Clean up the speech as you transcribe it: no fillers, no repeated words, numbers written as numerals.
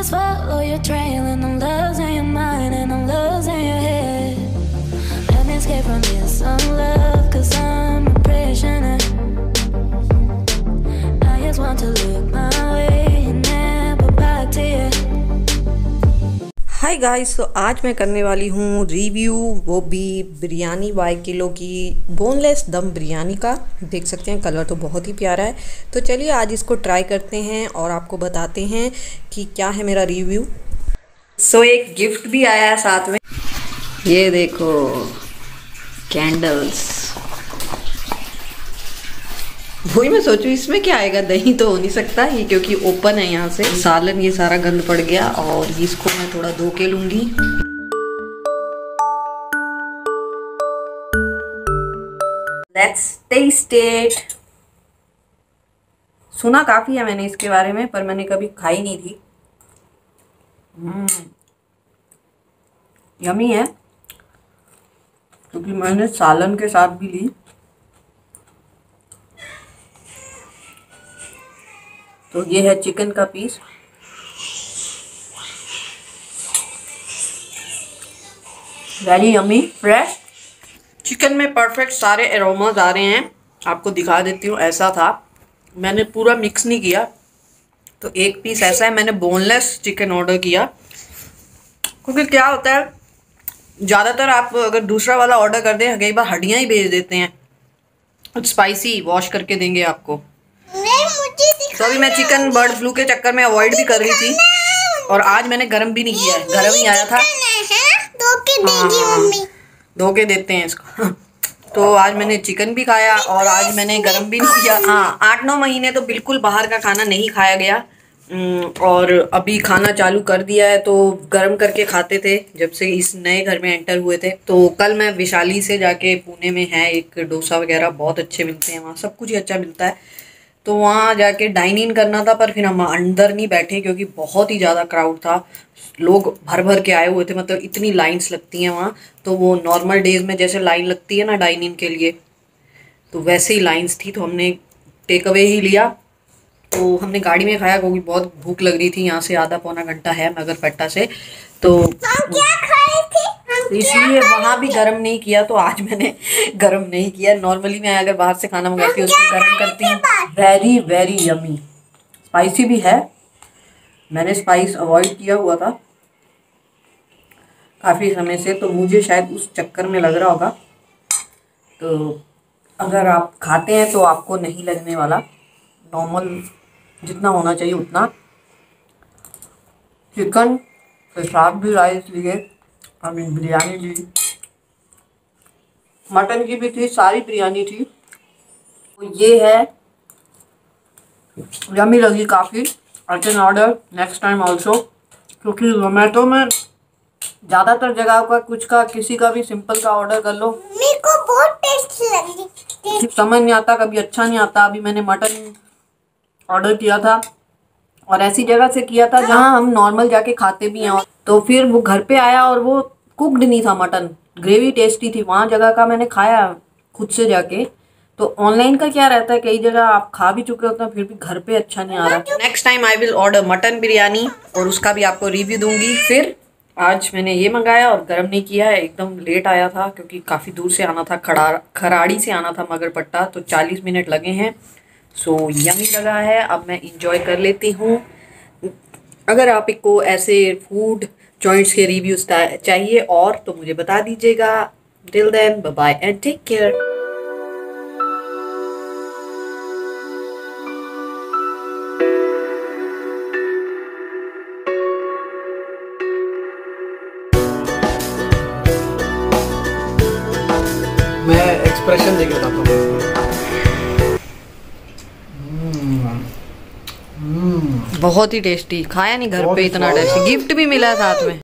just follow your trail, and I'm losing your mind, and I'm losing your head. Let me escape from this unlove, 'cause I'm a prisoner. I just want to look my way and never back to you. Hi guys, तो आज मैं करने वाली हूँ review, वो भी biryani by kilo की boneless dum biryani का। देख सकते हैं कलर तो बहुत ही प्यारा है। तो चलिए आज इसको ट्राई करते हैं और आपको बताते हैं कि क्या है मेरा रिव्यू। सो एक गिफ्ट भी आया है साथ में, ये देखो कैंडल्स। वही मैं सोचूं इसमें क्या आएगा, दही तो हो नहीं सकता ये, क्योंकि ओपन है यहाँ से। सालन ये सारा गंद पड़ गया और इसको मैं थोड़ा धो के लूंगी। Let's taste it. सुना काफी है मैंने इसके बारे में, पर मैंने कभी खाई नहीं थी। यमी है, क्योंकि मैंने सालन के साथ भी ली। तो ये है चिकन का piece. Very yummy, fresh chicken में परफेक्ट सारे एरोमास आ रहे हैं। आपको दिखा देती हूँ, ऐसा था। मैंने पूरा मिक्स नहीं किया, तो एक पीस ऐसा है। मैंने बोनलेस चिकन ऑर्डर किया, क्योंकि क्या होता है ज़्यादातर आप अगर दूसरा वाला ऑर्डर कर दें, कई बार हड्डियाँ ही भेज देते हैं। स्पाइसी वॉश करके देंगे आपको। तो अभी मैं चिकन बर्ड फ्लू के चक्कर में अवॉइड भी कर रही थी, और आज मैंने गरम भी नहीं किया है। गरम ही आया था। धो के देते हैं इसको। तो आज मैंने चिकन भी खाया और आज मैंने गरम भी नहीं किया। हाँ, 8-9 महीने तो बिल्कुल बाहर का खाना नहीं खाया गया, और अभी खाना चालू कर दिया है। तो गरम करके खाते थे जब से इस नए घर में एंटर हुए थे। तो कल मैं विशाली से जाके, पुणे में है एक डोसा वगैरह बहुत अच्छे मिलते हैं वहाँ, सब कुछ ही अच्छा मिलता है। तो वहाँ जाके डाइन इन करना था, पर फिर हम अंदर नहीं बैठे क्योंकि बहुत ही ज़्यादा क्राउड था। लोग भर भर के आए हुए थे, मतलब इतनी लाइंस लगती हैं वहाँ। तो वो नॉर्मल डेज में जैसे लाइन लगती है ना डाइन इन के लिए, तो वैसे ही लाइंस थी। तो हमने टेक अवे ही लिया। तो हमने गाड़ी में खाया, क्योंकि बहुत भूख लग रही थी। यहाँ से आधा पौना घंटा है मगरपट्टा से। तो इसलिए वहाँ भी गरम नहीं किया, तो आज मैंने गरम नहीं किया। नॉर्मली मैं अगर बाहर से खाना मंगाती हूँ उसको गरम करती हूँ। वेरी वेरी यमी, स्पाइसी भी है। मैंने स्पाइस अवॉइड किया हुआ था काफ़ी समय से, तो मुझे शायद उस चक्कर में लग रहा होगा। तो अगर आप खाते हैं तो आपको नहीं लगने वाला, नॉर्मल जितना होना चाहिए उतना। चिकन के साथ भी राइस लिए, बिरयानी ली, मटन की भी थी, सारी बिरयानी थी। तो ये है, यम्मी लगी काफ़ी। I can order next time also, क्योंकि जोमेटो में ज़्यादातर जगह का कुछ का किसी का भी सिंपल का ऑर्डर कर लो, मेरे को बहुत टेस्टी लगी। समझ नहीं आता, कभी अच्छा नहीं आता। अभी मैंने मटन ऑर्डर किया था, और ऐसी जगह से किया था जहाँ हम नॉर्मल जाके खाते भी हैं। तो फिर वो घर पे आया और वो कुक्ड नहीं था मटन, ग्रेवी टेस्टी थी। वहाँ जगह का मैंने खाया खुद से जाके। तो ऑनलाइन का क्या रहता है, कई जगह आप खा भी चुके होते हैं, फिर भी घर पे अच्छा नहीं आ रहा। Next time I will order mutton biryani, और उसका भी आपको रिव्यू दूंगी। फिर आज मैंने ये मंगाया और गर्म नहीं किया है, एकदम लेट आया था क्योंकि काफ़ी दूर से आना था, खराड़ी से आना था मगरपट्टा। तो 40 मिनट लगे हैं। सो यमी लगा है, अब मैं इंजॉय कर लेती हूँ। अगर आपको ऐसे फूड जॉइंट्स के रिव्यूज चाहिए और, तो मुझे बता दीजिएगा। Till then, bye bye and take care. मैं एक्सप्रेशन देके बताता हूँ। बहुत ही टेस्टी, खाया नहीं घर पे इतना टेस्टी। गिफ्ट भी मिला साथ में।